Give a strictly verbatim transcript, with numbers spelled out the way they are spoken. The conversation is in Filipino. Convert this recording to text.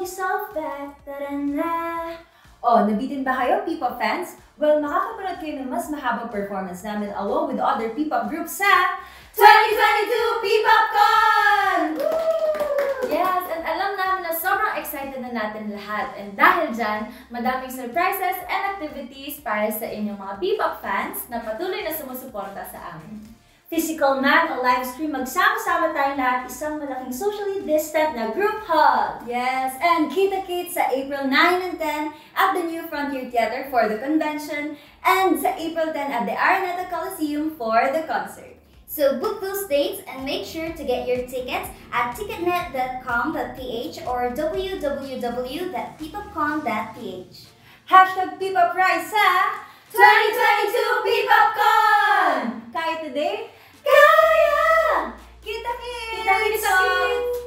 yourself back. Ta-da-na! Oh, nabitin ba kayo, P P O P fans? Well, makakapanood kayo ng mas mahabang performance namin along with other P P O P groups sa twenty twenty-two PPOPCON! Yes, and alam namin na sobrang excited na natin lahat. And dahil dyan, madaming surprises and activities para sa inyong mga P P O P fans na patuloy na sumusuporta sa amin. Physical man o live stream, magsama-sama tayong lahat, isang malaking socially distant na group hug. Yes, and kita-kits sa April nine and ten at the New Frontier Theater for the convention and sa April ten at the Araneta Coliseum for the concert. So book those dates and make sure to get your tickets at ticketnet dot com dot p h or w w w dot p p o p con dot p h. Hashtag P P O P Rise sa twenty twenty-two PPOPCON! Kaya today, Kaia! Kita-kits! Kita-kits!